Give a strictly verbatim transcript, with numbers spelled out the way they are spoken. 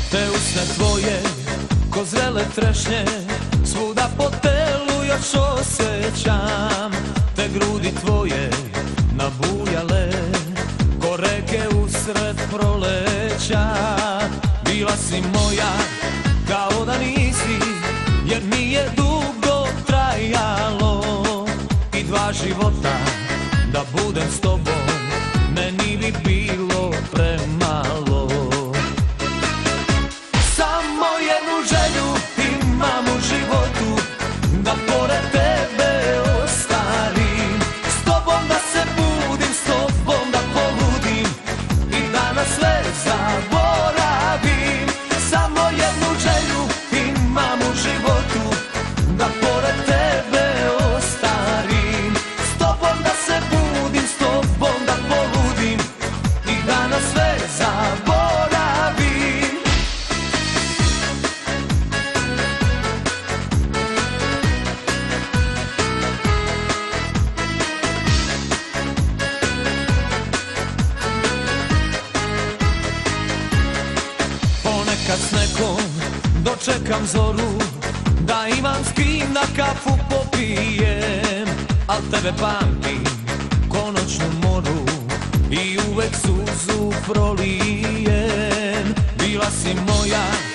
Te usne tvoje, ko zrele trešnje, svuda po telu još osjećam. Te grudi tvoje, nabujale, ko reke usred proleća. Bila si moja, kao da nisi, jer nije dugo trajalo. I dva života, da budem s tobom, meni bi bilo premalo. Samo jednu želju imam u životu, da pored tebe ostarim. S tobom da se budim, s tobom da poludim i da na sve zaboravim. Samo jednu želju imam u životu, da pored tebe ostarim. S tobom da se budim, s tobom da poludim i da na sve zaboravim. Kad s nekom dočekam zoru, da imam s kim na kafu popijem. Al tebe pamtim ko noćnu moru i uvek suzu prolijem. Bila si moja,